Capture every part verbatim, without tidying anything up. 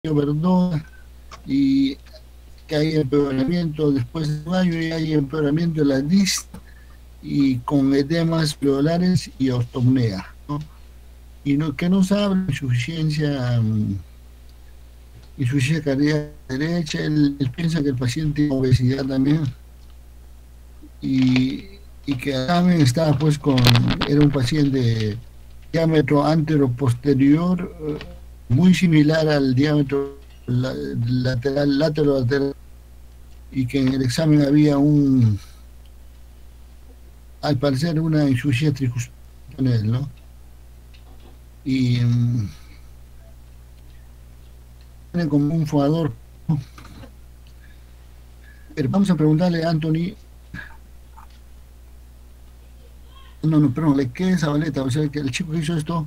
Verdón, y que hay empeoramiento después de un año y hay empeoramiento de la disc y con edemas pleurares y ostomía, ¿no? Y no, que no sabe insuficiencia, um, insuficiencia cardíaca derecha, él, él, piensa que el paciente tiene obesidad también y, y que también estaba pues con, era un paciente diámetro antero-posterior uh, muy similar al diámetro lateral, lateral, y que en el examen había un, al parecer, una insuficiencia tricuspidal en él, ¿no? Y um, como un fumador. Pero vamos a preguntarle a Anthony. No, no, perdón, le queda esa baleta, o sea, que el chico que hizo esto.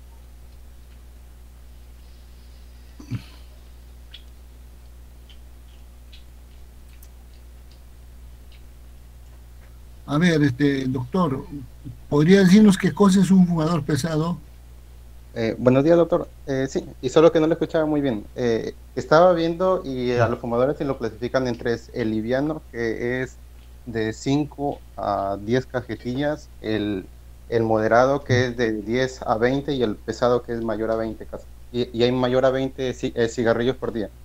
A ver, este doctor, ¿podría decirnos qué cosa es un fumador pesado? Eh, buenos días, doctor. Eh, sí, y solo que no lo escuchaba muy bien. Eh, estaba viendo y a los fumadores se lo clasifican en tres. El liviano, que es de cinco a diez cajetillas, el, el moderado, que es de diez a veinte, y el pesado, que es mayor a veinte casi. Y, y hay mayor a veinte ci- eh, cigarrillos por día.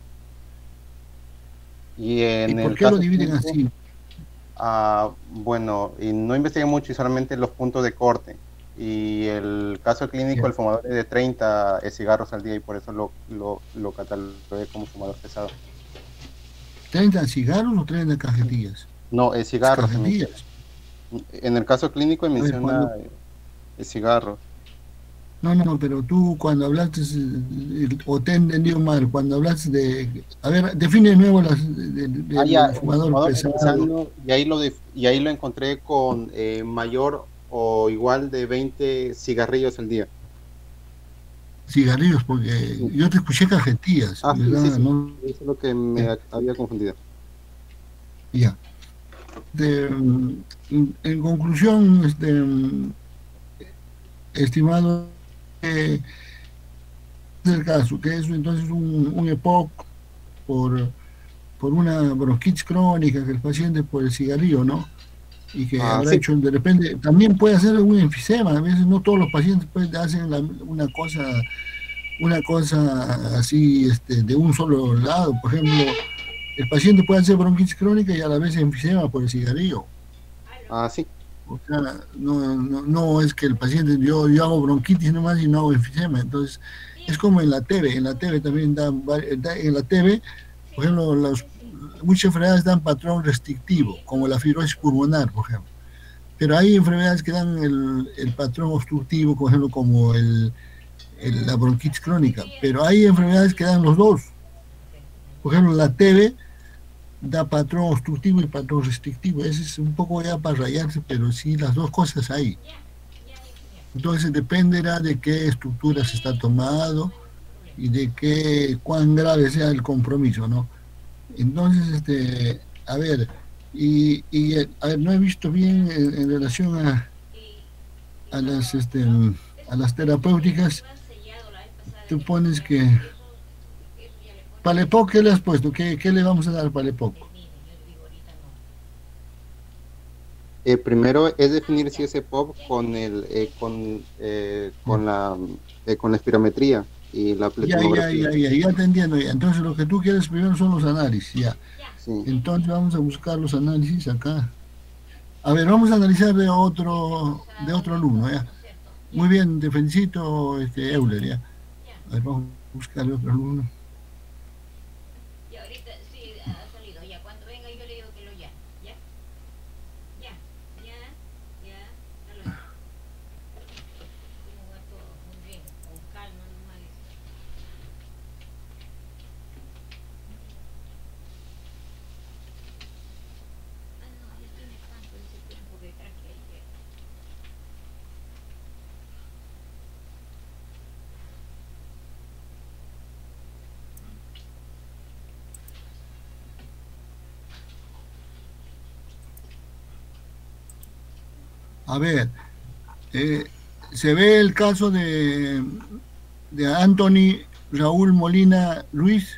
Y ¿Y en por el qué lo caso dividen clínico, así? ah, bueno, y no investigué mucho y solamente los puntos de corte. Y el caso clínico, el fumador es de treinta cigarros al día y por eso lo, lo, lo catalogué como fumador pesado. ¿treinta cigarros o treinta cajetillas? No, es cigarros se menciona. Cajetillas. En el caso clínico A ver, menciona cuando, eh, cigarros. no, no, pero tú cuando hablaste, eh, o te he entendido mal, cuando hablaste de, a ver, define de nuevo las, de, de, Ah, ya, del el fumador fumador pesado. empezando, y ahí lo, de, y ahí lo encontré con eh, mayor o igual de veinte cigarrillos al día. Cigarrillos, porque Sí. yo te escuché cajetillas, Ah, sí, sí, ¿verdad? sí. No, Eso es lo que me había confundido. ya. De, en, en conclusión, este, estimado, eh, es el caso, que es entonces un, un EPOC por, por una bronquitis crónica que el paciente por el cigarrillo, ¿no? Y que Ah, habrá sí. hecho de repente, también puede hacer un enfisema, a veces no todos los pacientes pues, hacen la, una cosa, una cosa así este, de un solo lado, por ejemplo, el paciente puede hacer bronquitis crónica y a la vez enfisema por el cigarrillo. Ah, sí. O sea, no, no, no es que el paciente, yo, yo hago bronquitis nomás y no hago enfisema. Entonces, es como en la T B, en la T B también dan, en la T B, por ejemplo, los, muchas enfermedades dan patrón restrictivo, como la fibrosis pulmonar, por ejemplo. Pero hay enfermedades que dan el, el patrón obstructivo, por ejemplo, como el, el, la bronquitis crónica. Pero hay enfermedades que dan los dos. Por ejemplo, la T B da patrón obstructivo y patrón restrictivo. Ese es un poco ya para rayarse, pero sí las dos cosas hay. Entonces dependerá de qué estructura se está tomado y de qué cuán grave sea el compromiso, ¿no? Entonces, este, a ver, y, y a ver, no he visto bien en, en relación a, a las este, a las terapéuticas, tú pones que Palepoc, ¿qué le has puesto? ¿Qué, qué le vamos a dar a Palepoc? Eh, primero es definir si ese pop con el eh, con, eh, con la eh, con la espirometría y la Ya, ya, pletonografía. ya, ya, ya te entiendo. Ya. Entonces lo que tú quieres primero son los análisis, ya. Sí. Entonces vamos a buscar los análisis acá. A ver, vamos a analizar de otro, de otro alumno, ya. Muy bien, te felicito, este, Euler, ya. A ver, vamos a buscar otro alumno. A ver, eh, se ve el caso de, de Anthony Raúl Molina Ruiz.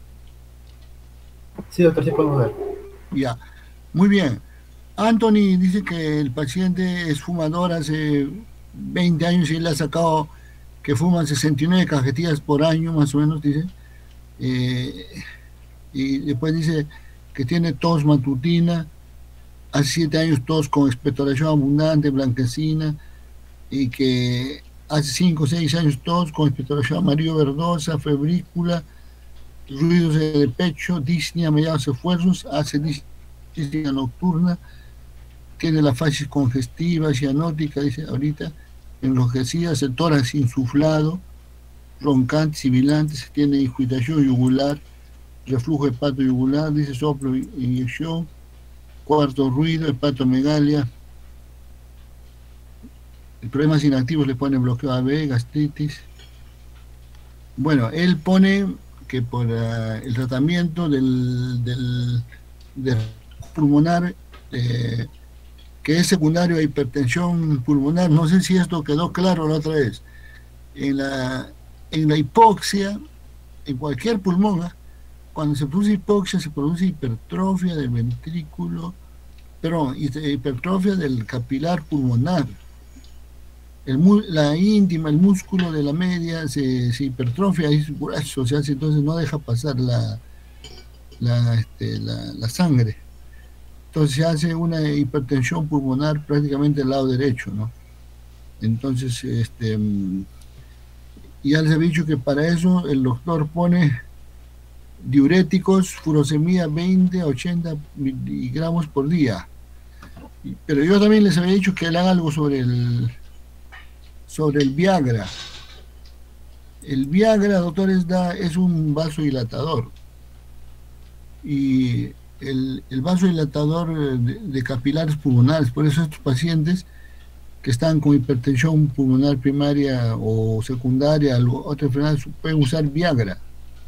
Sí, doctor, sí podemos ver. Ya, muy bien. Anthony dice que el paciente es fumador hace veinte años y le ha sacado que fuman sesenta y nueve cajetillas por año, más o menos, dice. Eh, y después dice que tiene tos matutina, hace siete años tos con expectoración abundante, blanquecina, y que hace cinco o seis años tos con expectoración amarillo verdosa, febrícula, ruidos de pecho, disnea, mediados esfuerzos, hace disnea nocturna, tiene la facies congestiva, cianótica, dice ahorita, enrojecida, el tórax insuflado, roncante, sibilante, se tiene injuitación yugular, reflujo hepato yugular, dice soplo, inyección, cuarto ruido, hepatomegalia, problemas inactivos le pone bloqueo A B, gastritis. Bueno, él pone que por uh, el tratamiento del, del, del pulmonar, eh, que es secundario a hipertensión pulmonar, no sé si esto quedó claro la otra vez, en la, en la hipoxia, en cualquier pulmón, ¿eh? Cuando se produce hipoxia se produce hipertrofia del ventrículo, perdón, hipertrofia del capilar pulmonar. El, la íntima, el músculo de la media se, se hipertrofia, es grueso, se hace, entonces no deja pasar la, la, este, la, la sangre. Entonces se hace una hipertensión pulmonar prácticamente del lado derecho, ¿no? Entonces, este, ya les he dicho que para eso el doctor pone diuréticos, furosemida veinte a ochenta miligramos por día. Pero yo también les había dicho que le hagan algo sobre el sobre el Viagra. El Viagra, doctores, da, es un vasodilatador. Y el, el vasodilatador de, de capilares pulmonares, por eso estos pacientes que están con hipertensión pulmonar primaria o secundaria, otra enfermedad, pueden usar Viagra.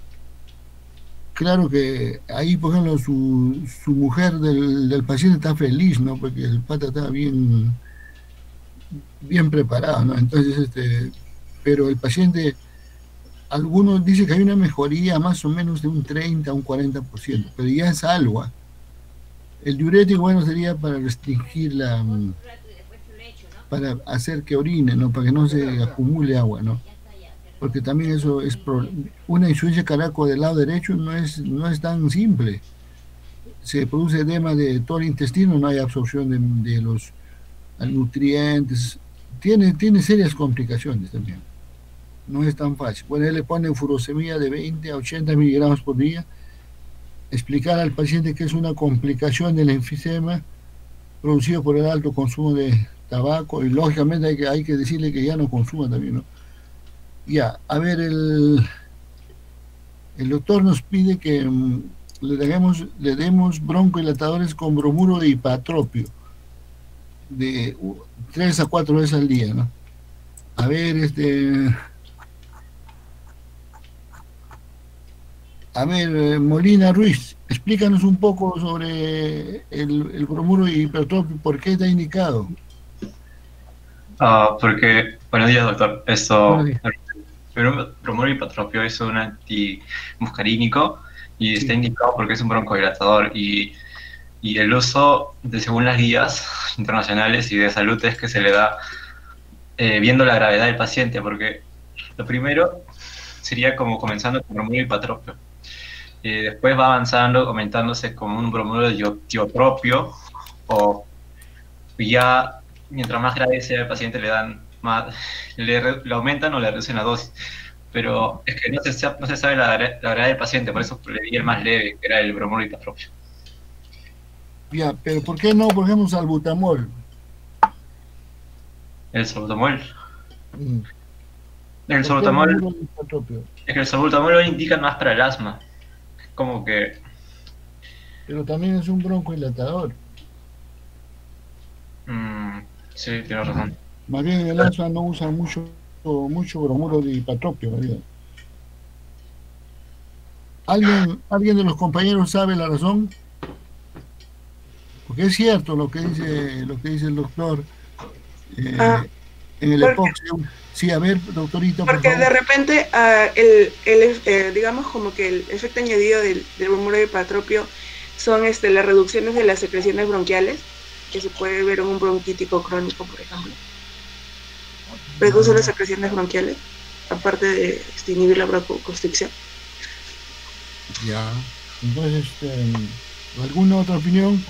Claro que ahí, por ejemplo, su, su mujer del, del paciente está feliz, ¿no? Porque el pata está bien, bien preparado, ¿no? Entonces, este, pero el paciente, algunos dicen que hay una mejoría más o menos de un treinta a un cuarenta por ciento, pero ya es algo. El diurético, bueno, sería para restringir la, para hacer que orine, ¿no? Para que no se acumule agua, ¿no? Porque también eso es pro, una insuficiencia cardíaca del lado derecho no es, no es tan simple. Se produce edema de todo el intestino, no hay absorción de, de los nutrientes, tiene, tiene serias complicaciones también. No es tan fácil. Bueno, él le pone furosemida de veinte a ochenta miligramos por día, explicar al paciente que es una complicación del enfisema producido por el alto consumo de tabaco, y lógicamente hay que, hay que decirle que ya no consuma también, ¿no? Ya, a ver, el, el doctor nos pide que um, le, dejemos, le demos broncohilatadores con bromuro de hipatropio de uh, tres a cuatro veces al día, ¿no? A ver, este... A ver, Molina Ruiz, explícanos un poco sobre el, el bromuro de hipatropio, ¿por qué está indicado? Uh, porque, buenos días, doctor. Esto... El bromuro de hipatropio es un antimuscarínico y está sí. indicado porque es un broncodilatador, y, y el uso, de, según las guías internacionales y de salud, es que se le da eh, viendo la gravedad del paciente, porque lo primero sería como comenzando con bromuro de hipatropio, y después va avanzando, aumentándose como un bromuro de tiotropio, o ya mientras más grave sea el paciente le dan más, le, le aumentan o le reducen la dosis, pero es que no se, no se sabe la, la gravedad del paciente, por eso le di el más leve, que era el bromuro de hipatropio. Ya, pero ¿por qué no, por ejemplo, salbutamol? El salbutamol. Mm. El salbutamol, es que el salbutamol lo indican más para el asma, como que... Pero también es un broncohilatador. Mm, sí, tienes razón. Más bien en el asma no usan mucho, mucho bromuro de hipatropio, ¿verdad? ¿Alguien, ¿Alguien de los compañeros sabe la razón? Porque es cierto lo que dice, lo que dice el doctor. Eh, En el Porque, epoxi. Sí, a ver, doctorito, por porque favor. de repente uh, el, el eh, digamos como que el efecto añadido del, del bromuro de hipatropio son este, las reducciones de las secreciones bronquiales, que se puede ver en un bronquítico crónico, por ejemplo. Reduce las secreciones bronquiales, aparte de este, inhibir la broncoconstricción. Ya. Entonces, este, ¿alguna otra opinión?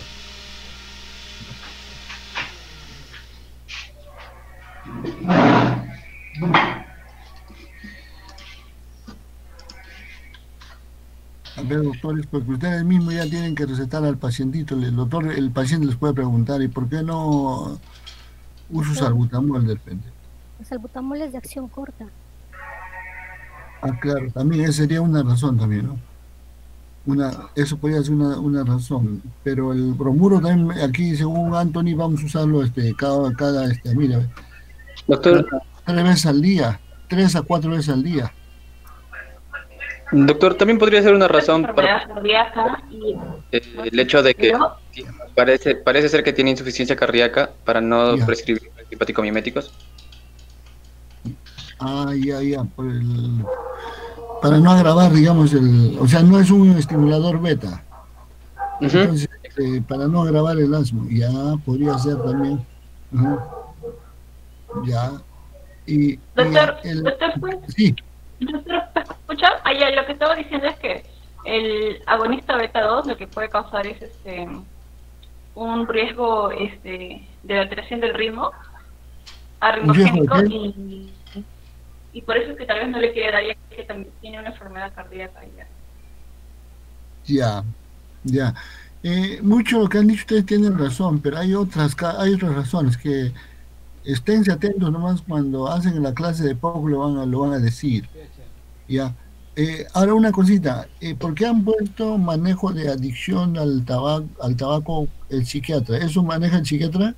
A ver, doctores, porque ustedes mismos ya tienen que recetar al pacientito. El doctor, el paciente les puede preguntar, ¿y por qué no uso salbutamol de repente? El salbutamol es de acción corta. Ah, claro, también esa sería una razón también, ¿no? Una, eso podría ser una, una razón, pero el bromuro también, aquí según Anthony, vamos a usarlo este, cada, cada este, mira, Doctor, cada tres veces al día, tres a cuatro veces al día. doctor, también podría ser una razón para cardíaca y eh, el hecho de que parece, parece ser que tiene insuficiencia cardíaca para no Ya. prescribir antihipoticomiméticos. Ah, ya, ya, por el, para no agravar, digamos, el, o sea, no es un estimulador beta. Ujú. Entonces, eh, para no agravar el asma, ya podría ser también. Ujú. Ya. Y, y Doctor, el, doctor, ¿puede- sí, doctor, ¿me escucha? Ah, ya, lo que estaba diciendo es que el agonista beta dos lo que puede causar es este un riesgo este de alteración del ritmo arritmogénico ¿Un riesgo de y, y por eso es que tal vez no le quiere dar, ya que también tiene una enfermedad cardíaca ya. ya, ya. Eh, mucho lo que han dicho ustedes tienen razón, pero hay otras, ca- hay otras razones que esténse atentos nomás cuando hacen la clase de poco lo van a, lo van a decir. Ya. Eh, ahora una cosita, eh, ¿por qué han puesto manejo de adicción al tabaco, al tabaco el psiquiatra? ¿Eso maneja el psiquiatra?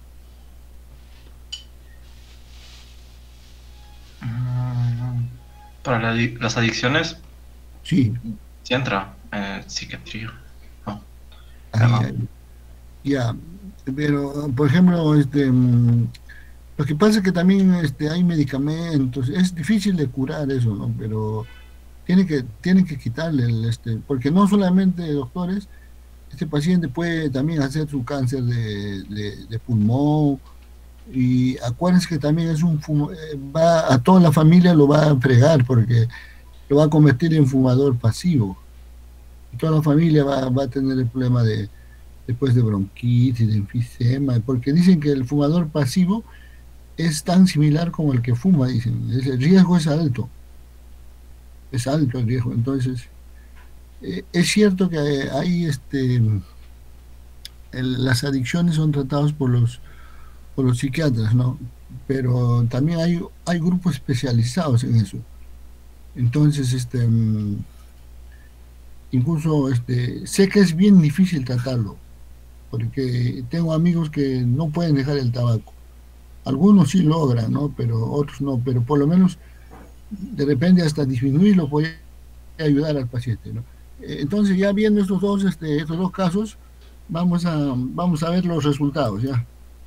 Mm, Para la adi- las adicciones, Sí. sí entra en psiquiatría. No, Ahí, no. ahí. Ya, pero por ejemplo, este, mm, lo que pasa es que también este, hay medicamentos, es difícil de curar eso, ¿no? Pero tiene que, tienen que quitarle el, este, porque no solamente doctores, este paciente puede también hacer su cáncer de, de- de pulmón, y acuérdense que también es un fumo- eh, va a toda la familia lo va a fregar porque lo va a convertir en fumador pasivo. Y toda la familia va, va a tener el problema de después de bronquitis, de enfisema, porque dicen que el fumador pasivo es tan similar como el que fuma, dicen. Es- el riesgo es alto, es alto el riesgo. Entonces, eh, es cierto que hay este, el- las adicciones son tratadas por los, por los psiquiatras, ¿no? Pero también hay, hay grupos especializados en eso. Entonces, este, mm, incluso este, sé que es bien difícil tratarlo, porque tengo amigos que no pueden dejar el tabaco. Algunos sí logran, ¿no? Pero otros no, pero por lo menos de repente hasta disminuirlo puede ayudar al paciente, ¿no? Eh, Entonces ya viendo estos dos, este, estos dos casos, vamos a, vamos a ver los resultados, ¿ya?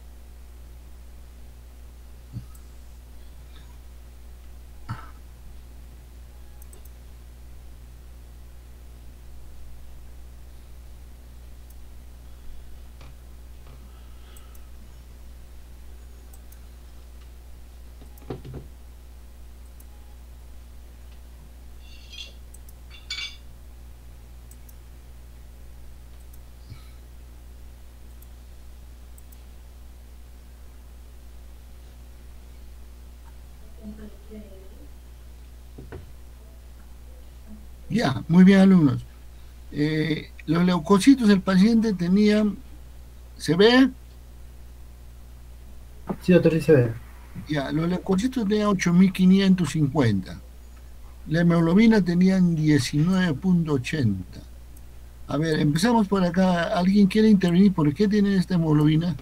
Ya, muy bien, alumnos. Eh, los leucocitos del paciente tenían, ¿se ve? Sí, doctor, sí se ve. Ya, los leucocitos tenían ocho mil quinientos cincuenta. La hemoglobina tenían diecinueve punto ochenta. A ver, empezamos por acá. ¿Alguien quiere intervenir? ¿Por qué tiene esta hemoglobina?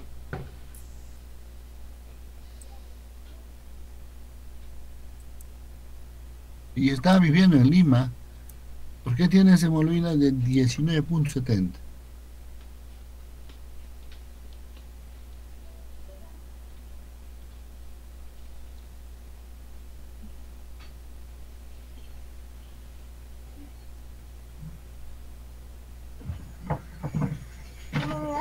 Y está viviendo en Lima. ¿Por qué tiene esa hemoglobina de diecinueve punto setenta?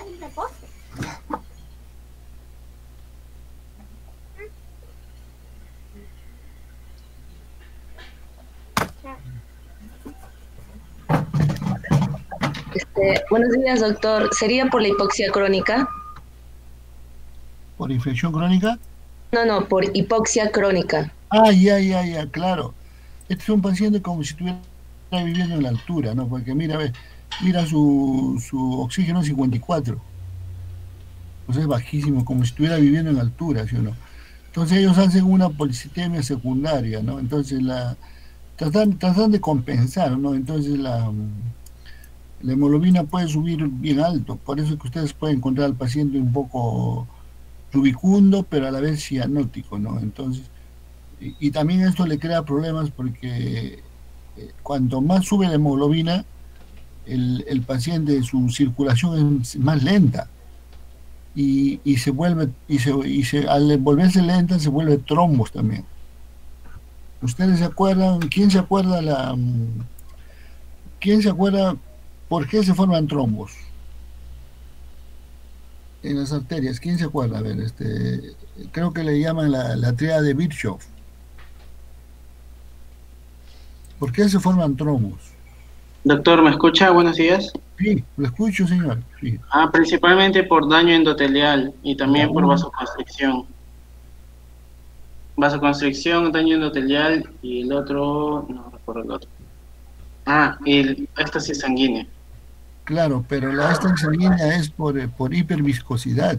Este, buenos días, doctor. ¿Sería por la hipoxia crónica? ¿Por infección crónica? No, no, por hipoxia crónica. Ah, ya, ya, ya, claro. Este es un paciente como si estuviera viviendo en la altura, ¿no? Porque mira, ve, mira su, su oxígeno cincuenta y cuatro. Pues es bajísimo, como si estuviera viviendo en altura, ¿sí o no? Entonces ellos hacen una policitemia secundaria, ¿no? Entonces la tratan, tratan de compensar, ¿no? Entonces la, la hemoglobina puede subir bien alto, por eso es que ustedes pueden encontrar al paciente un poco rubicundo, pero a la vez cianótico, ¿no? Entonces, y, y también esto le crea problemas porque eh, cuanto más sube la hemoglobina, el, el paciente, su circulación es más lenta. Y, y se vuelve, y se, y se al volverse lenta se vuelve trombos también. ¿Ustedes se acuerdan? ¿Quién se acuerda la quién se acuerda por qué se forman trombos en las arterias? ¿Quién se acuerda? A ver, este creo que le llaman la, la tríada de Virchow. ¿Por qué se forman trombos? Doctor, ¿me escucha? Buenos días. Sí, lo escucho, señor. Sí. Ah, principalmente por daño endotelial y también ya, por vasoconstricción. Vasoconstricción, daño endotelial y el otro, no recuerdo el otro. Ah, el éxtasis sanguínea. Claro, pero la éxtasis sanguínea es por, por hiperviscosidad.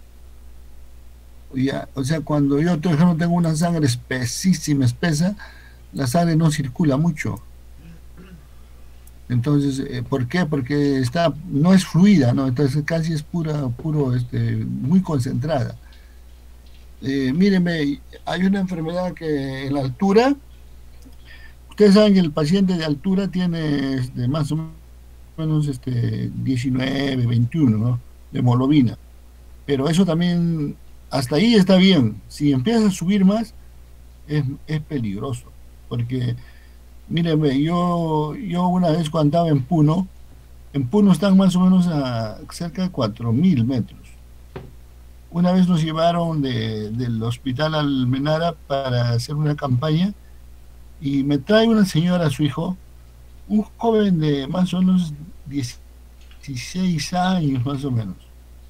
Ya, o sea, cuando yo, por ejemplo, tengo una sangre espesísima, espesa, la sangre no circula mucho. Entonces, eh, ¿por qué? Porque está, no es fluida, ¿no? Entonces casi es pura, puro, este, muy concentrada. Eh, mírenme, hay una enfermedad que en la altura, ustedes saben que el paciente de altura tiene este, más o menos este, diecinueve, veintiuno, ¿no? De hemoglobina. Pero eso también, hasta ahí está bien. Si empieza a subir más, es, es peligroso, porque míreme, yo, yo una vez cuando andaba en Puno, en Puno están más o menos a cerca de cuatro mil metros. Una vez nos llevaron de, del hospital Almenara para hacer una campaña y me trae una señora a su hijo, un joven de más o menos dieciséis años más o menos.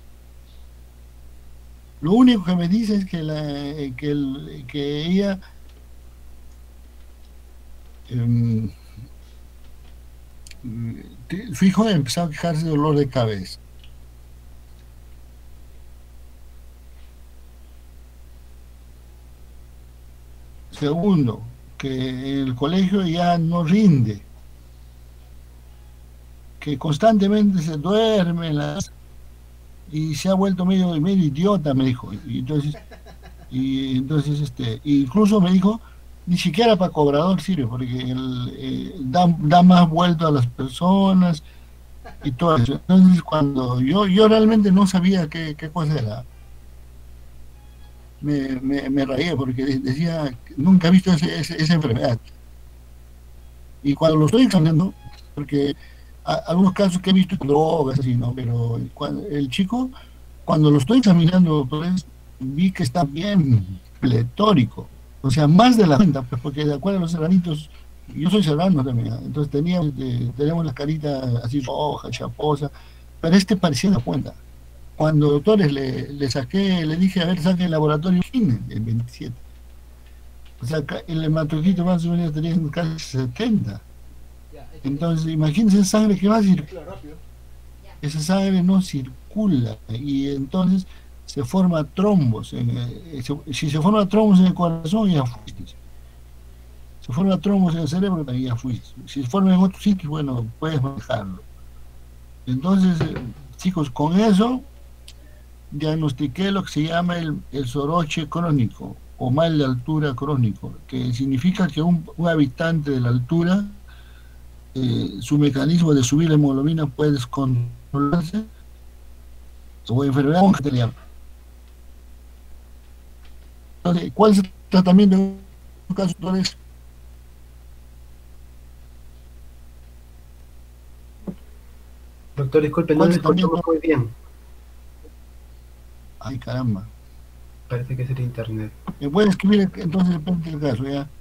Lo único que me dice es que, la, que, el, que ella Um, su hijo empezó a quejarse de dolor de cabeza. Segundo, que el colegio ya no rinde, que constantemente se duerme en la... y se ha vuelto medio, medio idiota, me dijo. Y entonces, y entonces este, incluso me dijo, ni siquiera para cobrador sirve, porque el, eh, da, da más vuelta a las personas y todo eso. Entonces, cuando yo yo realmente no sabía qué, qué cosa era, me, me, me rayé, porque decía, nunca he visto ese, ese, esa enfermedad. Y cuando lo estoy examinando, porque a, algunos casos que he visto drogas, así, ¿no? Pero cuando, el chico, cuando lo estoy examinando, pues, vi que está bien pletórico. O sea, más de la cuenta, pues, porque de acuerdo a los serranitos, yo soy serrano también, entonces teníamos, eh, tenemos la carita así roja, chaposa, pero este parecía la cuenta. Cuando doctores le, le saqué, le dije, a ver, saque el laboratorio el veintisiete. O sea, el hematocrito más o menos tenía casi setenta. Entonces, imagínense esa sangre que va a circular. Esa sangre no circula, y entonces se forma trombos. En el, si se forma trombos en el corazón, ya fuiste. Si forma trombos en el cerebro, ya fuiste. Si se forma en otros sitios, bueno, puedes manejarlo. Entonces, eh, chicos, con eso diagnostiqué lo que se llama el, el soroche crónico, o mal de altura crónico, que significa que un, un habitante de la altura, eh, su mecanismo de subir la hemoglobina puede descontrolarse, o enfermedad congénita. Entonces, ¿cuál es el tratamiento en un caso de eso? Doctor, disculpe, no le escuchamos muy bien. Ay, caramba. Parece que es el internet. ¿Me puede escribir entonces depende del caso, ya?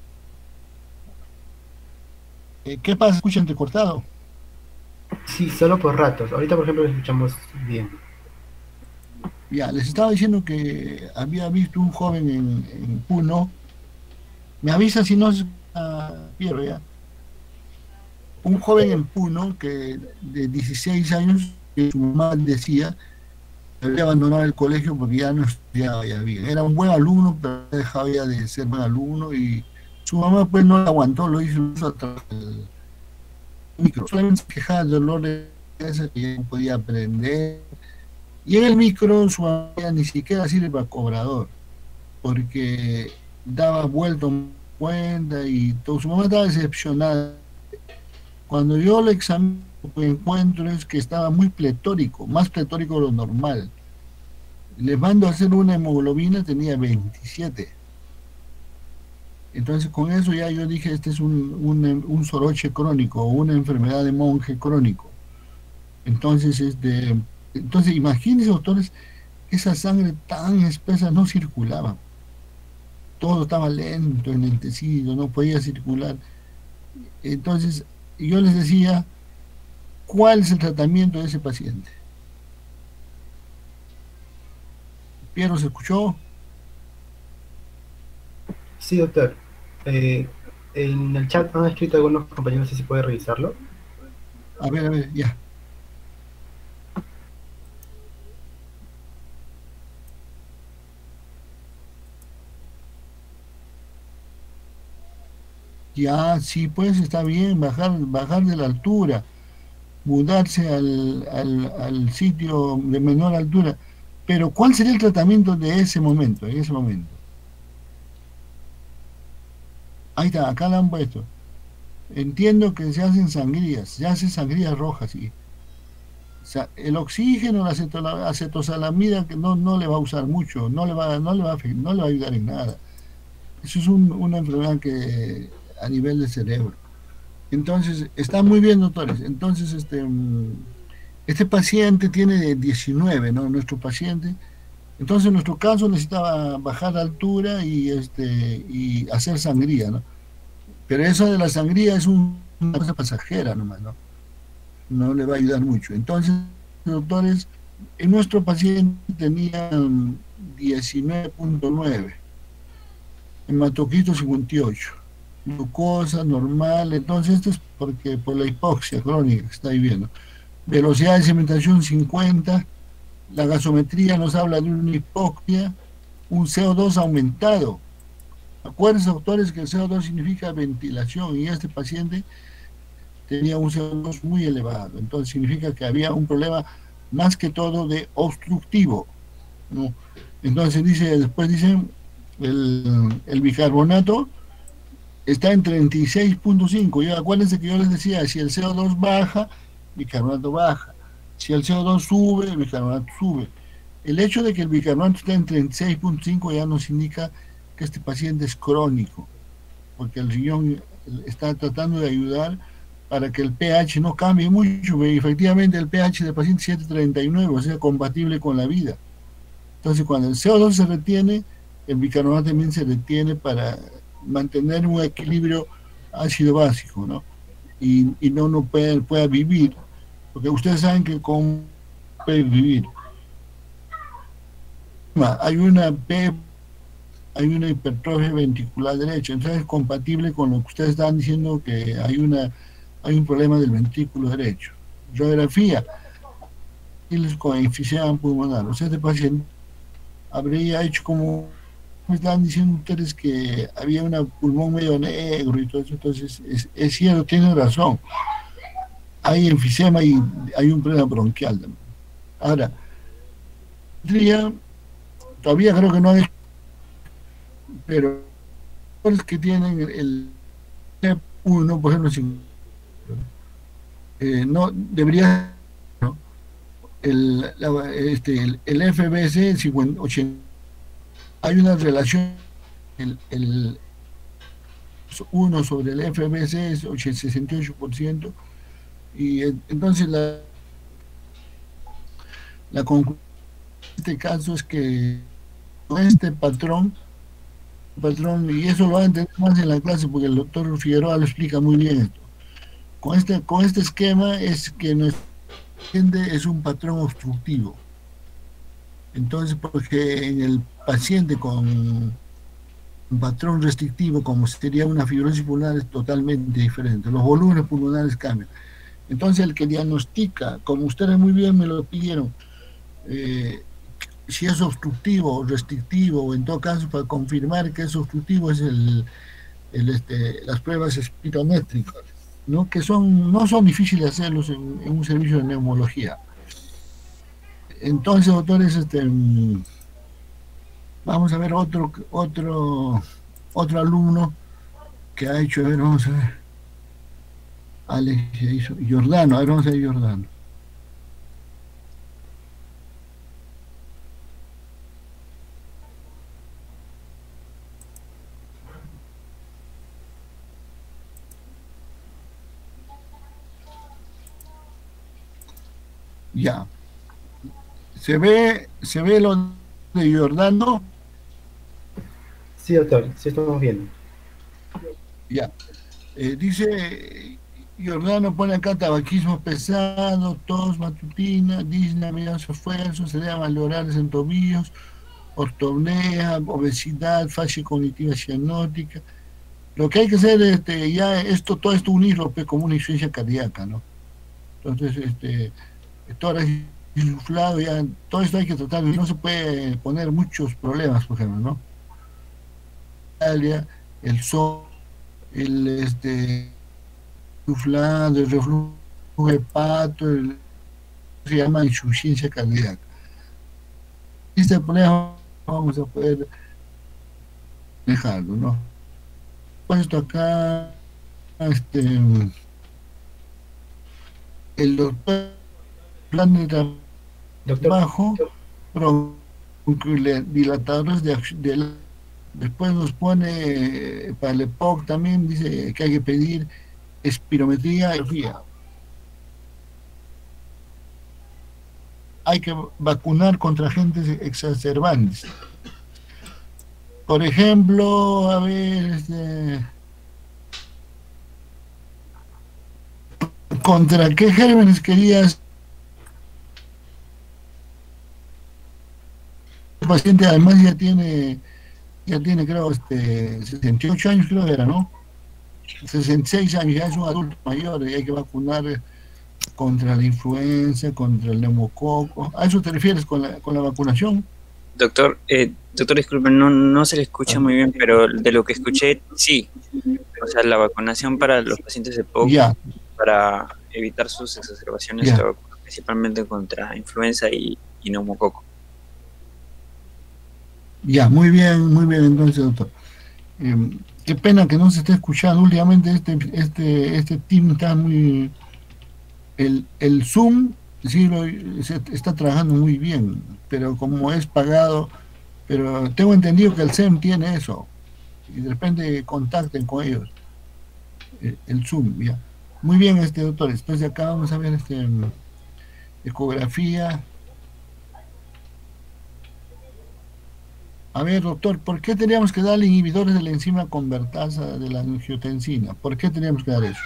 Eh, ¿Qué pasa? ¿Escucha entrecortado? Sí, solo por ratos. Ahorita, por ejemplo, lo escuchamos bien. Ya, les estaba diciendo que había visto un joven en, en Puno. Me avisa si no se uh, pierdo ya. Un joven en Puno que de dieciséis años, que su mamá decía había abandonado el colegio porque ya no estudiaba ya bien. Era un buen alumno, pero dejaba ya de ser buen alumno y su mamá pues no lo aguantó, lo hizo hasta el micro. Solamente se quejaba del dolor de cabeza que ya no podía aprender. Y en el micro su mamá ni siquiera sirve para cobrador, porque daba vuelta en cuenta y todo. Su mamá estaba decepcionada. Cuando yo lo examino, lo que encuentro es que estaba muy pletórico, más pletórico de lo normal. Le mando a hacer una hemoglobina, tenía veintisiete. Entonces con eso ya yo dije, este es un, un, un soroche crónico, o una enfermedad de monje crónico. Entonces, este, entonces imagínense, doctores, esa sangre tan espesa no circulaba. Todo estaba lento, enlentecido, no podía circular. Entonces, yo les decía, ¿cuál es el tratamiento de ese paciente? ¿Piero se escuchó? Sí, doctor. Eh, en el chat han escrito algunos compañeros, no sé si puede revisarlo. A ver, a ver, ya. Ya, sí, pues está bien, bajar, bajar de la altura, mudarse al, al, al sitio de menor altura. Pero ¿cuál sería el tratamiento de ese momento, en ese momento? Ahí está, acá la han puesto. Entiendo que se hacen sangrías, se hacen sangrías rojas, sí. O sea, el oxígeno, la aceto- acetosalamida, que no, no le va a usar mucho, no le va, no le va, a, no le va a ayudar en nada. Eso es un, una enfermedad que a nivel de cerebro. Entonces, está muy bien, doctores. Entonces, este, este paciente tiene diecinueve, ¿no? Nuestro paciente. Entonces, en nuestro caso necesitaba bajar de altura y, este, y hacer sangría, ¿no? Pero eso de la sangría es un, una cosa pasajera nomás, ¿no? No le va a ayudar mucho. Entonces, doctores, en nuestro paciente tenía diecinueve punto nueve, hematocrito cincuenta y ocho, glucosa normal. Entonces, esto es porque por la hipoxia crónica que está viviendo. Velocidad de sedimentación cincuenta, la gasometría nos habla de una hipoxia, un C O dos aumentado. Acuérdense, doctores, que el C O dos significa ventilación y este paciente tenía un C O dos muy elevado. Entonces significa que había un problema más que todo de obstructivo, ¿no? Entonces dice, después dicen, el, el bicarbonato está en treinta y seis punto cinco. Y acuérdense que yo les decía, si el C O dos baja, bicarbonato baja. Si el C O dos sube, el bicarbonato sube. El hecho de que el bicarbonato esté en treinta y seis punto cinco ya nos indica que este paciente es crónico, porque el riñón está tratando de ayudar para que el pH no cambie mucho, y efectivamente el pH del paciente es siete punto treinta y nueve, o sea, compatible con la vida. Entonces, cuando el C O dos se retiene, el bicarbonato también se retiene para mantener un equilibrio ácido-básico, ¿no? Y, y no no pueda, pueda vivir, porque ustedes saben que con puede vivir. Hay una P, hay una hipertrofia ventricular derecha, entonces es compatible con lo que ustedes están diciendo, que hay una hay un problema del ventrículo derecho. Radiografía con enfisema pulmonar. O sea, este paciente habría hecho como me estaban diciendo ustedes, que había un pulmón medio negro y todo eso. Entonces es, es cierto, tiene razón, hay enfisema y hay un problema bronquial también. Ahora, todavía creo que no hay, pero los que tienen el T uno, por ejemplo, eh, no debería, ¿no? el, la, este, el, el F B C cincuenta, ochenta, hay una relación, el, el uno sobre el F B C es sesenta y ocho por ciento, y entonces la la conclusión este caso es que con este patrón, patrón, y eso lo van a entender más en la clase porque el doctor Figueroa lo explica muy bien esto. Con este, con este esquema es que nuestro paciente es un patrón obstructivo. Entonces, porque en el paciente con un patrón restrictivo, como sería una fibrosis pulmonar, es totalmente diferente. Los volúmenes pulmonares cambian. Entonces, el que diagnostica, como ustedes muy bien me lo pidieron, eh, si es obstructivo o restrictivo, o en todo caso, para confirmar que es obstructivo, es el, el este, las pruebas espirométricas, ¿no? Que son, no son difíciles de hacerlos en, en un servicio de neumología. Entonces, doctores, este, vamos a ver otro, otro, otro alumno que ha hecho, a ver, vamos a ver, Alex hizo, Giordano, a ver, vamos a ver Giordano. Ya. ¿Se ve, se ve lo de Giordano? Sí, doctor, sí estamos viendo. Ya. Eh, dice, Giordano pone acá tabaquismo pesado, tos matutina, disnea, medios esfuerzos, se llama malograles en tobillos, ortopnea, obesidad, fascia cognitiva cianótica. Lo que hay que hacer, este, ya esto, todo esto unirlo pues, como una insuficiencia cardíaca, ¿no? Entonces, este, tórax insuflado, ya todo esto hay que tratar, no se puede poner muchos problemas, por ejemplo, ¿no? El sol, el este insuflado, el reflujo hepato, el, se llama insuficiencia cardíaca. Este problema vamos a poder dejarlo, ¿no? Puesto acá, este, el doctor plan de trabajo, dilatadores de, de después nos pone para el E P O C también, dice que hay que pedir espirometría y ría. Hay que vacunar contra agentes exacerbantes. Por ejemplo, a ver, este, ¿contra qué gérmenes querías? El paciente además ya tiene, ya tiene creo, este, sesenta y ocho años creo que era, ¿no? sesenta y seis años, ya es un adulto mayor y hay que vacunar contra la influenza, contra el neumococo. ¿A eso te refieres con la, con la vacunación? Doctor, eh, doctor, disculpe, no, no se le escucha muy bien, pero de lo que escuché, sí. O sea, la vacunación para los pacientes de P O C, yeah. para evitar sus exacerbaciones, yeah. principalmente contra influenza y, y neumococo. Ya, muy bien, muy bien, entonces, doctor. Eh, qué pena que no se esté escuchando últimamente, este este este team está muy... El, el Zoom sí lo, se está trabajando muy bien, pero como es pagado, pero tengo entendido que el S E M tiene eso, y de repente contacten con ellos, el, el Zoom, ya. Muy bien, este doctor, después de acá vamos a ver este ecografía. A ver, doctor, ¿por qué teníamos que darle inhibidores de la enzima convertasa de la angiotensina? ¿Por qué teníamos que dar eso?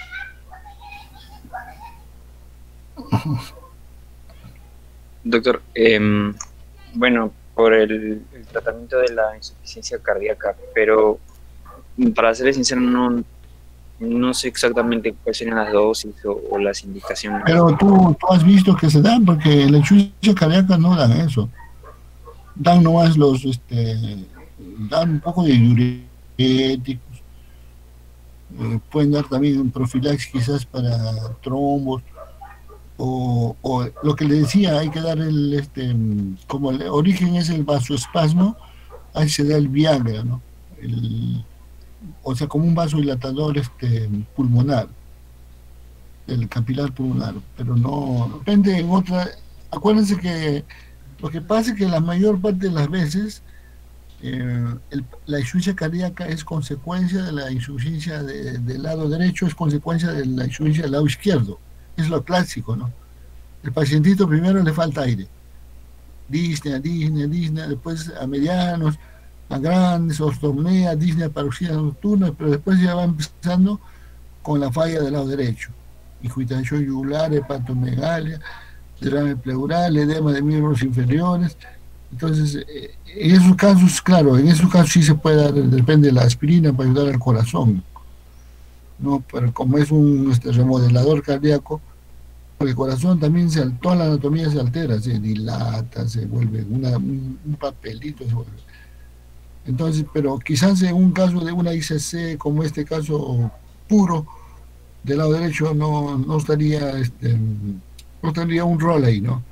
Doctor, eh, bueno, por el, el tratamiento de la insuficiencia cardíaca, pero para serles sincero, no, no sé exactamente cuáles serían las dosis o, o las indicaciones. Pero tú, tú has visto que se dan, porque la insuficiencia cardíaca no dan eso. Dan nomás los, este, dan un poco de diuréticos, eh, pueden dar también profilaxis quizás para trombos, o, o lo que le decía, hay que dar el, este, como el origen es el vasoespasmo, ahí se da el Viagra, ¿no? El, o sea, como un vasodilatador este, pulmonar, el capilar pulmonar, pero no, depende en otra, acuérdense que lo que pasa es que la mayor parte de las veces eh, el, la insuficiencia cardíaca es consecuencia de la insuficiencia de, del lado derecho, es consecuencia de la insuficiencia del lado izquierdo. Es lo clásico, ¿no? El pacientito primero le falta aire. disnea, disnea, disnea, después a medianos, a grandes, ortopnea, disnea paroxías nocturnas, pero después ya va empezando con la falla del lado derecho, incuitación yugular, hepatomegalia, derrame pleural, edema de miembros inferiores. Entonces, eh, en esos casos, claro, en esos casos sí se puede dar, depende de la aspirina para ayudar al corazón, ¿no? Pero como es un este, remodelador cardíaco, el corazón también, se, toda la anatomía se altera, se dilata, se vuelve una, un, un papelito, se vuelve. Entonces, pero quizás en un caso de una I C C, como este caso puro, del lado derecho, no, no estaría este, no estaría un rol ahí, ¿no?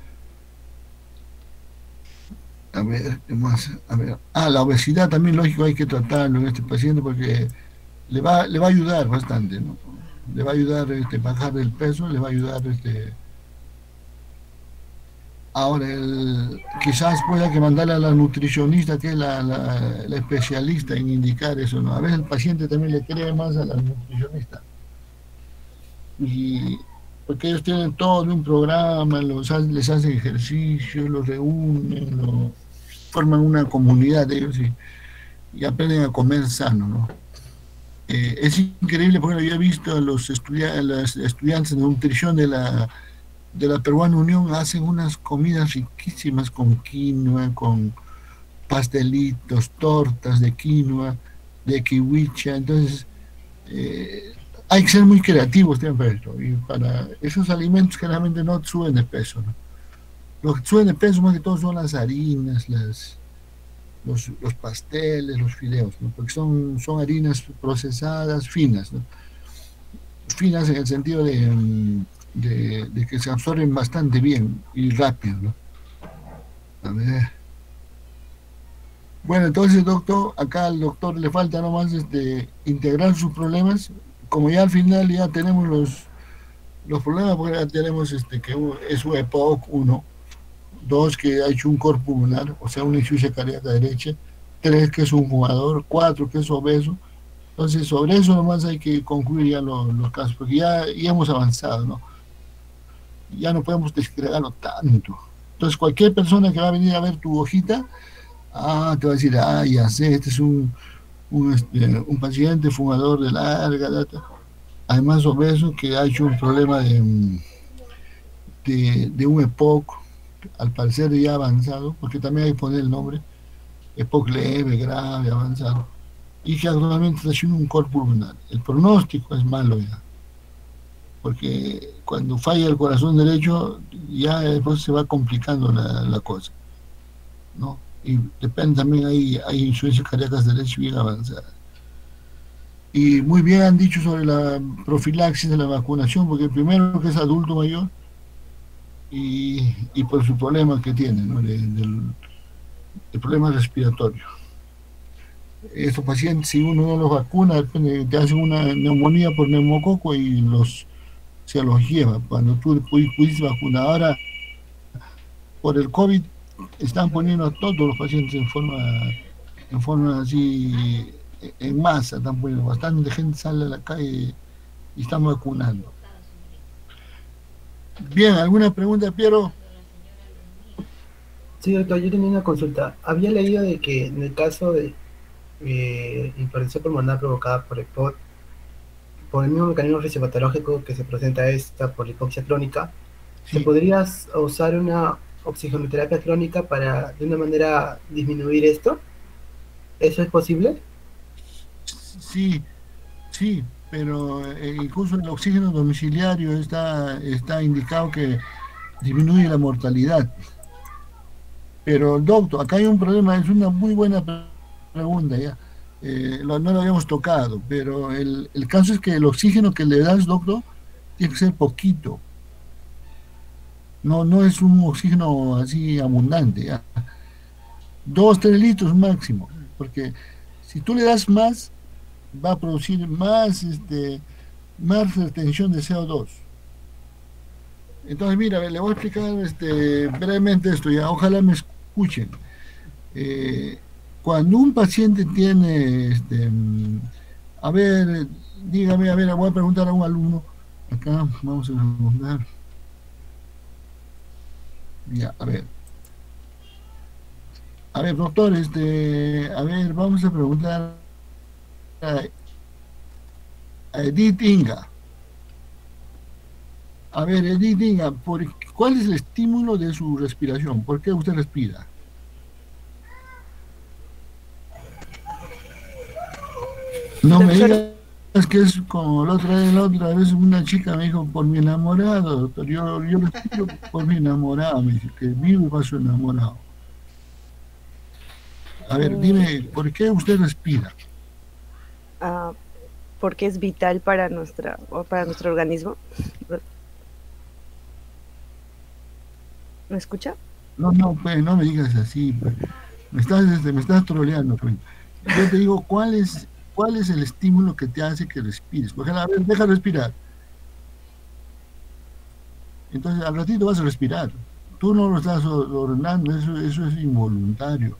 A ver, ¿qué más? A ver. Ah, la obesidad también, lógico, hay que tratarlo en este paciente porque le va, le va a ayudar bastante, ¿no? Le va a ayudar este, bajar el peso, le va a ayudar este. Ahora, el, quizás pueda que mandarle a la nutricionista, que es la, la, la especialista en indicar eso, ¿no? A veces el paciente también le cree más a la nutricionista. Y porque ellos tienen todo un programa, los, les hacen ejercicio, los reúnen, lo, forman una comunidad de ellos y, y aprenden a comer sano, ¿no? Eh, es increíble, porque yo he visto a los, estudia los estudiantes de nutrición de la, de la Peruana Unión, hacen unas comidas riquísimas con quinoa, con pastelitos, tortas de quinoa, de kiwicha. Entonces, eh, hay que ser muy creativos para esto, y para esos alimentos generalmente no suben de peso, ¿no? Lo que suben de peso más que todo son las harinas, las, los, los pasteles, los fideos, ¿no? Porque son, son harinas procesadas finas, ¿no? Finas en el sentido de, de, de que se absorben bastante bien y rápido, ¿no? A ver. Bueno, entonces, doctor, acá al doctor le falta nomás este, integrar sus problemas. Como ya al final ya tenemos los, los problemas, porque ya tenemos este, que es un E P O C, uno, dos, que ha hecho un corpo pulmonar, o sea, una insuficiencia cardíaca derecha, tres, que es un fumador, cuatro, que es obeso. Entonces, sobre eso nomás hay que concluir ya los, los casos, porque ya, ya hemos avanzado, ¿no? Ya no podemos desagregarlo tanto. Entonces, cualquier persona que va a venir a ver tu hojita, ah, te va a decir, ah, ya sé, este es un... Un, este, un paciente fumador de larga data, además obeso, que ha hecho un problema de, de, de un E P O C, al parecer ya avanzado, porque también hay que poner el nombre, E P O C leve, grave, avanzado, y que actualmente está haciendo un corpo pulmonar. El pronóstico es malo ya, porque cuando falla el corazón derecho, ya después se va complicando la, la cosa, ¿no? Y depende también, hay, hay insuficiencias cardíacas derechas bien avanzadas. Y muy bien han dicho sobre la profilaxis de la vacunación, porque el primero que es adulto mayor y, y por su problema que tiene, ¿no? De, del, el problema respiratorio. Estos pacientes, si uno no los vacuna, te hacen una neumonía por neumococo y los se los lleva. Cuando tú pudiste vacunar, ahora por el COVID están poniendo a todos los pacientes en forma en forma así, en masa, están poniendo, bastante gente sale a la calle y están vacunando. Bien, ¿alguna pregunta, Piero? Sí, doctor, yo tenía una consulta. Había leído de que en el caso de eh, hipertensión pulmonar provocada por E P O C, por el mismo mecanismo fisiopatológico que se presenta esta por hipoxia crónica, sí, ¿se podría usar una oxigenoterapia crónica para de una manera disminuir esto? ¿Eso es posible? Sí, sí, pero eh, incluso el oxígeno domiciliario está, está indicado que disminuye la mortalidad. Pero doctor, acá hay un problema, es una muy buena pregunta ya, eh, lo, no lo habíamos tocado, pero el, el caso es que el oxígeno que le das, doctor, tiene que ser poquito. No, no es un oxígeno así abundante, ¿ya? Dos, tres litros máximo, porque si tú le das más, va a producir más, este, más retención de C O dos. Entonces, mira, le voy a explicar este, brevemente esto, ya, ojalá me escuchen. Eh, cuando un paciente tiene, este, a ver, dígame, a ver, voy a preguntar a un alumno, acá, vamos a preguntar. Ya, a ver. A ver, doctor, este, a ver, vamos a preguntar a, a Edith Inga. A ver, Edith Inga, ¿por, ¿cuál es el estímulo de su respiración? ¿Por qué usted respira? No me digas que es como la otra vez, la otra vez una chica me dijo, por mi enamorado, doctor. Yo, yo respiro por mi enamorado, me dice, que vivo y paso enamorado. A ver, dime, ¿por qué usted respira? Uh, porque es vital para nuestra o para nuestro organismo. ¿Me escucha? No, no, pues no me digas así, pues. Me estás, este, me estás troleando, pues. Yo te digo, ¿cuál es, cuál es el estímulo que te hace que respires? Por ejemplo, a ver, deja respirar. Entonces, al ratito vas a respirar. Tú no lo estás ordenando, eso, eso es involuntario.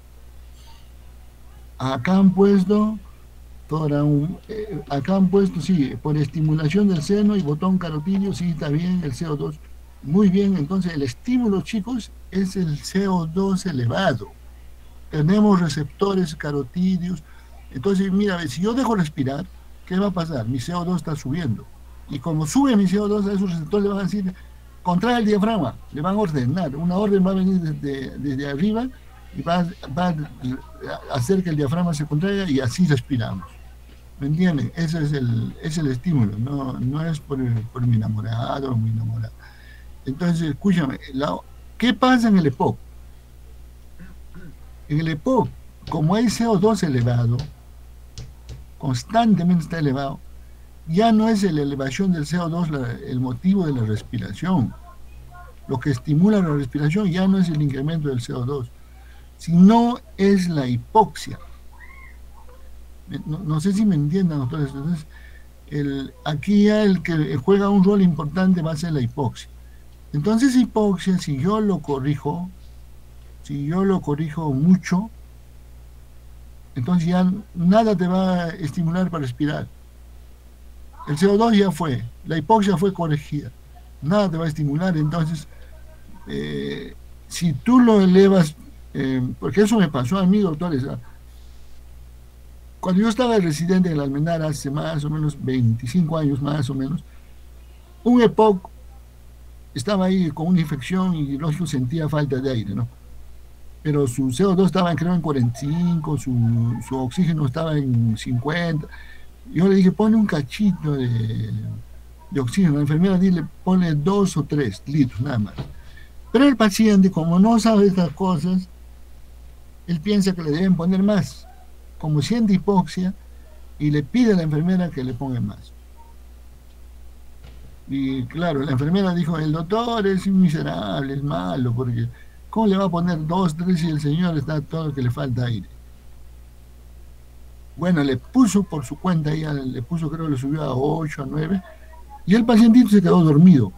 Acá han puesto, toda un, eh, acá han puesto, sí, por estimulación del seno y botón carotídeo, sí, está bien, el C O dos, muy bien. Entonces el estímulo, chicos, es el C O dos elevado. Tenemos receptores carotídeos. Entonces, mira, si yo dejo respirar, ¿qué va a pasar? Mi C O dos está subiendo. Y como sube mi C O dos, a esos receptores le van a decir, contrae el diafragma, le van a ordenar. Una orden va a venir desde, desde arriba, y va, va a hacer que el diafragma se contraiga y así respiramos. ¿Me entienden? Ese es el, es el estímulo, no, no es por, por mi enamorado o mi enamorada. Entonces, escúchame, la, ¿qué pasa en el EPOC? En el EPOC, como hay C O dos elevado, constantemente está elevado, ya no es la elevación del C O dos la, el motivo de la respiración. Lo que estimula la respiración ya no es el incremento del C O dos, sino es la hipoxia. No, no sé si me entiendan, doctores. Entonces, el, aquí ya el que juega un rol importante va a ser la hipoxia. Entonces, hipoxia, si yo lo corrijo, si yo lo corrijo mucho, entonces ya nada te va a estimular para respirar. El C O dos ya fue, la hipoxia fue corregida, nada te va a estimular. Entonces, eh, si tú lo elevas, Eh, porque eso me pasó a mí, doctores. Cuando yo estaba de residente en la Almenara hace más o menos veinticinco años, más o menos, un EPOC estaba ahí con una infección y lógico sentía falta de aire, ¿no? Pero su C O dos estaba, creo, en cuarenta y cinco, su, su oxígeno estaba en cincuenta. Yo le dije, pone un cachito de, de oxígeno. La enfermera dile, pone dos o tres litros, nada más. Pero el paciente, como no sabe estas cosas, él piensa que le deben poner más, como siente hipoxia, y le pide a la enfermera que le ponga más. Y claro, la enfermera dijo, el doctor es miserable, es malo, porque ¿cómo le va a poner dos, tres si el señor está todo que le falta aire? Bueno, le puso por su cuenta, ella le puso, creo que le subió a ocho, a nueve, y el pacientito se quedó dormido.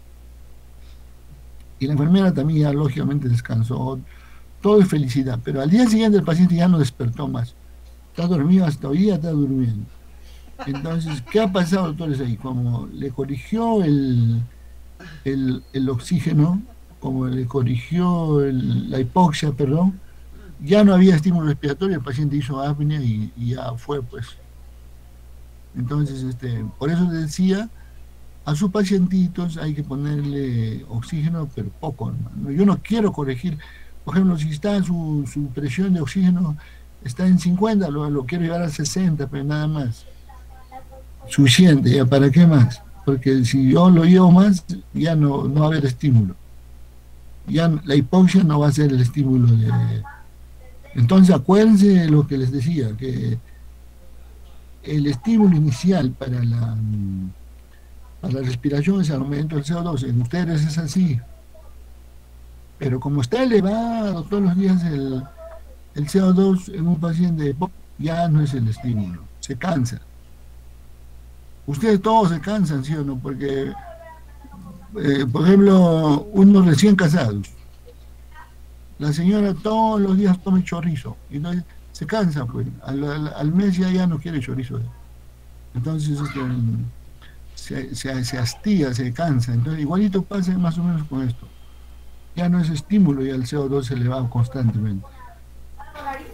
Y la enfermera también ya lógicamente descansó. Todo es felicidad, pero al día siguiente el paciente ya no despertó más. Está dormido, hasta hoy día está durmiendo. Entonces, ¿qué ha pasado, doctores, ahí? Como le corrigió el, el, el oxígeno, como le corrigió el, la hipoxia, perdón, ya no había estímulo respiratorio, el paciente hizo apnea y, y ya fue, pues. Entonces, este, por eso les decía, a sus pacientitos hay que ponerle oxígeno, pero poco, hermano. Yo no quiero corregir. Por ejemplo, si está su, su presión de oxígeno está en cincuenta, lo, lo quiero llevar a sesenta, pero nada más. Suficiente, ¿ya para qué más? Porque si yo lo llevo más, ya no, no va a haber estímulo. Ya la hipoxia no va a ser el estímulo de... Entonces acuérdense de lo que les decía, que el estímulo inicial para la, para la respiración es el aumento del C O dos. En ustedes es así. Pero como está elevado todos los días el, el C O dos en un paciente, ya no es el estímulo, se cansa. Ustedes todos se cansan, ¿sí o no? Porque, eh, por ejemplo, unos recién casados, la señora todos los días toma chorizo, y entonces se cansa, pues, al, al, al mes ya, ya no quiere chorizo. Entonces este, se, se, se hastía, se cansa. Entonces igualito pasa más o menos con esto. Ya no es estímulo, ya el C O dos se eleva constantemente.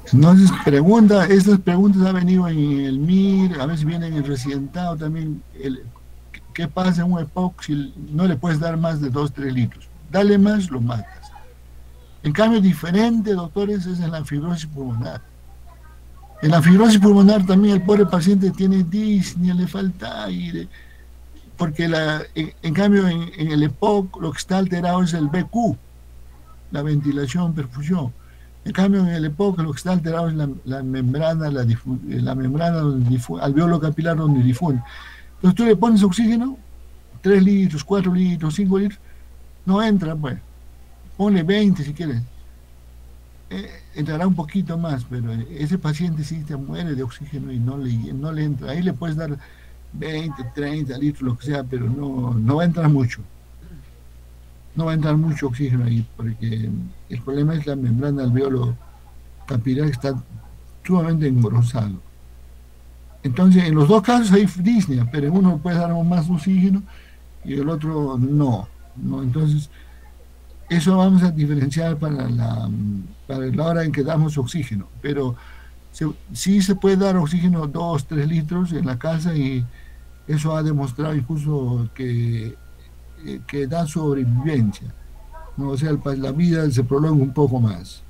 Entonces, pregunta, estas preguntas han venido en el M I R, a veces vienen en el residentado también. El, ¿Qué pasa en un E P O C si no le puedes dar más de dos, tres litros? Dale más, lo matas. En cambio, diferente, doctores, es en la fibrosis pulmonar. En la fibrosis pulmonar también el pobre paciente tiene disnea, le falta aire, porque la, en, en cambio en, en el E P O C lo que está alterado es el B Q, la ventilación, perfusión. En cambio, en el E P O C lo que está alterado es la, la membrana, la, difu, la membrana donde difu, alveolo capilar donde difunde. Entonces tú le pones oxígeno, tres litros, cuatro litros, cinco litros, no entra, pues. Ponle veinte si quieres. Eh, entrará un poquito más, pero ese paciente sí te muere de oxígeno y no le, no le entra. Ahí le puedes dar veinte, treinta litros, lo que sea, pero no, no va a entrar mucho. No va a entrar mucho oxígeno ahí, porque el problema es la membrana alveolo capilar que está sumamente engrosado. Entonces, en los dos casos hay disnea, pero en uno puede dar más oxígeno y el otro no. no. Entonces, eso vamos a diferenciar para la, para la hora en que damos oxígeno, pero se, sí se puede dar oxígeno dos, tres litros en la casa y eso ha demostrado incluso que que da sobrevivencia, ¿no? O sea, el, la vida se prolonga un poco más.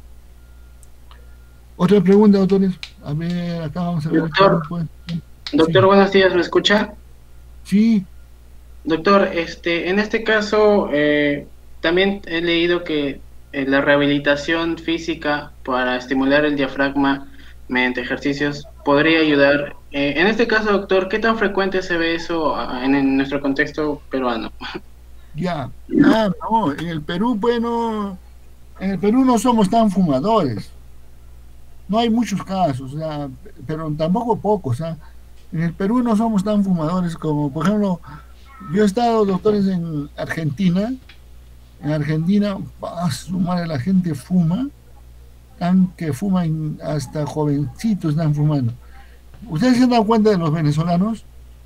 Otra pregunta, doctores. A ver, acá vamos a ver. Doctor, doctor, sí. Buenos días, ¿me escucha? Sí. Doctor, este, en este caso, eh, también he leído que eh, la rehabilitación física para estimular el diafragma mediante ejercicios podría ayudar. Eh, en este caso, doctor, ¿qué tan frecuente se ve eso en, en nuestro contexto peruano? Ya, ah, no, en el Perú, bueno, en el Perú no somos tan fumadores, no hay muchos casos, o sea, pero tampoco pocos, ¿eh? En el Perú no somos tan fumadores como, por ejemplo, yo he estado, doctores, en Argentina, en Argentina, a su madre, la gente fuma, tan que fuman, hasta jovencitos están fumando. ¿Ustedes se han dado cuenta de los venezolanos?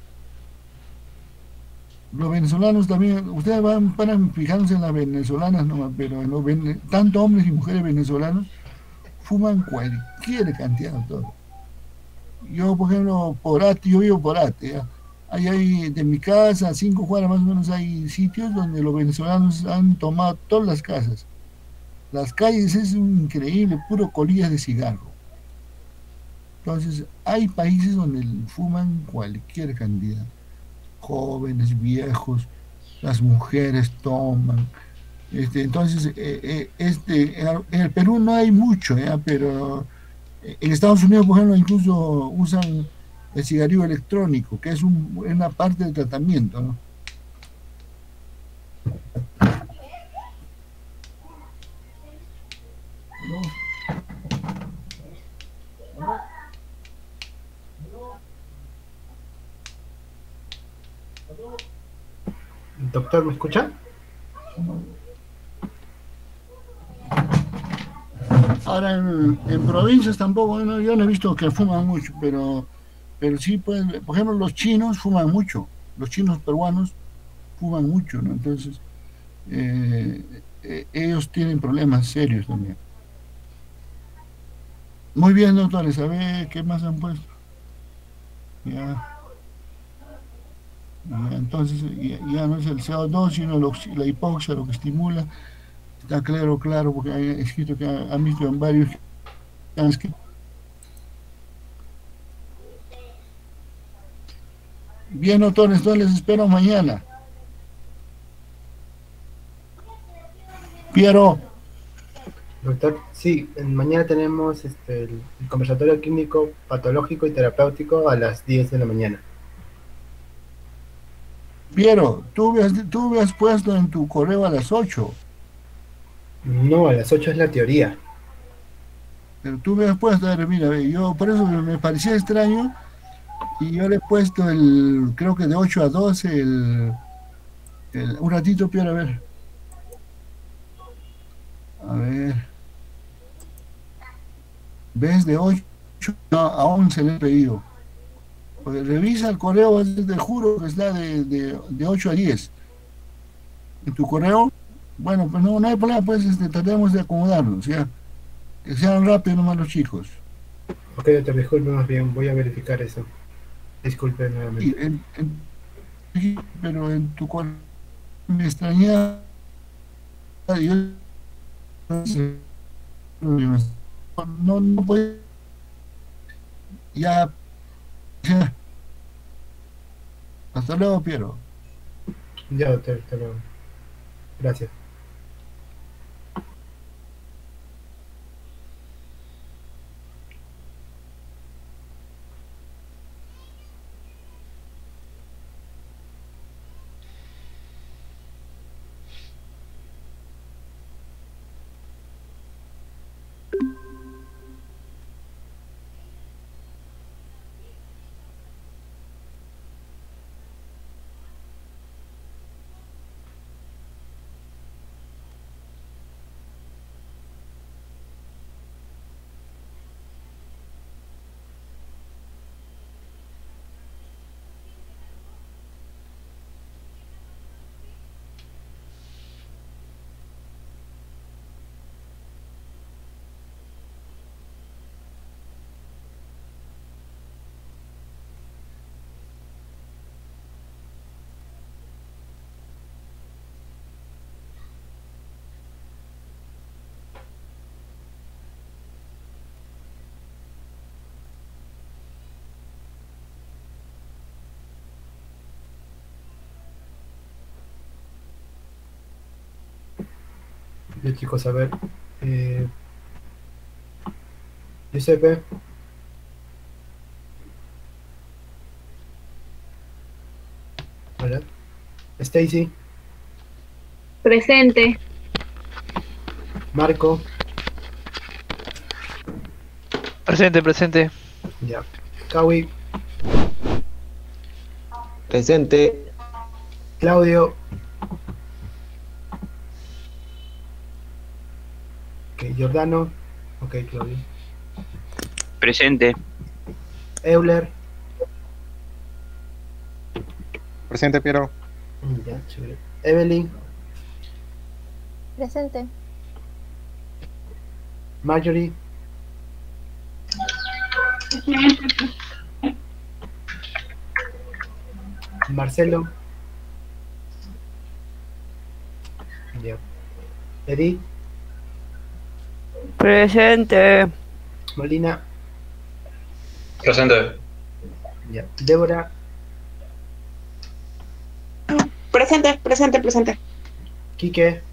Los venezolanos también, ustedes van para fijarse en las venezolanas nomás, pero en los, tanto hombres y mujeres venezolanos fuman cualquier cantidad de todo. Yo, por ejemplo, Porate, yo vivo Porate, ¿ya? Ahí hay, de mi casa, a cinco cuadras más o menos, hay sitios donde los venezolanos han tomado todas las casas. Las calles es un increíble, puro colillas de cigarro. Entonces, hay países donde fuman cualquier cantidad. Jóvenes, viejos, las mujeres toman. Este, entonces, eh, eh, este, en el Perú no hay mucho, ¿ya? Pero en Estados Unidos, por ejemplo, incluso usan el cigarrillo electrónico, que es un, una parte del tratamiento, ¿no? Doctor, ¿me escucha? Ahora en, en provincias tampoco, ¿no? Yo no he visto que fuman mucho, pero pero sí pueden, por ejemplo, los chinos fuman mucho, los chinos peruanos fuman mucho, ¿no? Entonces eh, eh, ellos tienen problemas serios también. Muy bien, doctores, a ver qué más han puesto. Ya. Ya, entonces ya, ya no es el C O dos, sino lo, la hipoxia lo que estimula. Está claro, claro, porque hay escrito que han visto en varios. Bien, doctores, entonces les espero mañana. Piero. Doctor, sí, mañana tenemos este, el, el conversatorio clínico, patológico y terapéutico a las diez de la mañana. Piero, tú me, has, tú me has puesto en tu correo a las ocho. No, a las ocho es la teoría. Pero tú me has puesto, a ver, mira, yo por eso me parecía extraño y yo le he puesto el, creo que de ocho a doce, el, el, un ratito, Piero, a ver. A ver. ¿Ves? De ocho a once le he pedido. Pues revisa el correo, te juro que está de, de, de ocho a diez. ¿En tu correo? Bueno, pues no, no hay problema, pues este, tratemos de acomodarnos, ¿ya? Que sean rápidos nomás los chicos. Ok, doctor, disculpe más bien, voy a verificar eso. Disculpe nuevamente. Sí, en- en- pero en tu corazón me extraña. Yo no sé, no, no puede. Ya. ya. Hasta luego, Piero. Ya, doctor, hasta luego. Gracias. Ya, chicos, a ver. Eh, Giuseppe. Hola. Stacy. Presente. Marco. Presente, presente. Ya. Kawi. Presente. Claudio. Ok, Giordano. Ok, Claudio. Presente. Euler. Presente, Piero. Ya, chévere. Evelyn. Presente. Marjorie. Marcelo. Ya. Edith. Presente. Molina. Presente. Ya. Débora. Presente, presente, presente. Quique.